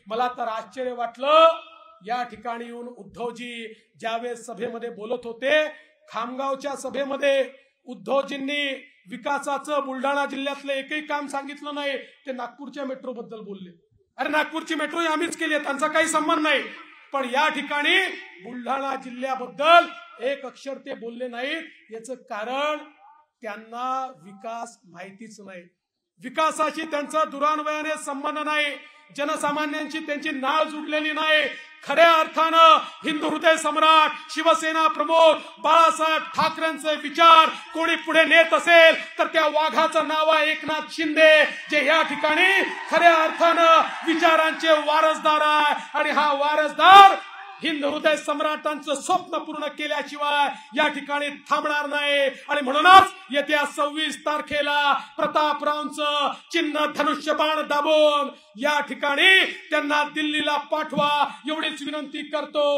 मला तर आश्चर्य वाटलं, या ठिकाणी येऊन उद्धवजी ज्यावेळेस सभेमध्ये बोलत होते, खामगावच्या सभेमध्ये उद्धवजींनी विकासाचं बुलढाणा जिल्ह्यातलं एकही काम सांगितलं नाही, ते नागपूरच्या मेट्रो बद्दल बोलले। अरे नागपूरची मेट्रो आम्हीच केली आहे, त्यांचा काही संबंध नाही, पण या ठिकाणी बुलढाणा जिल्ह्याबद्दल एक अक्षर ते बोलले नाहीत। याचं कारण त्यांना विकास माहितीच नाही, विकासाशी त्यांचा दुरान्वयाने संबंध नाही, जनसामान्यांची त्यांची नाळ जुडलेली नाही। खऱ्या अर्थानं हिंदू हृदय सम्राट शिवसेना प्रमुख बाळासाहेब ठाकरेंचे विचार कोणी पुढे नेत असेल तर त्या वाघाचं नाव आहे एकनाथ शिंदे, जे या ठिकाणी खऱ्या अर्थानं विचारांचे वारसदार आहे। आणि हा वारसदार हिंद हृदय सम्राटांचं स्वप्न पूर्ण केल्याशिवाय या ठिकाणी थांबणार नाही। आणि म्हणूनच येत्या 26 तारखेला प्रतापरावांचं चिन्ह धनुष्यबाण दाबून या ठिकाणी त्यांना दिल्लीला पाठवा, एवढीच विनंती करतो।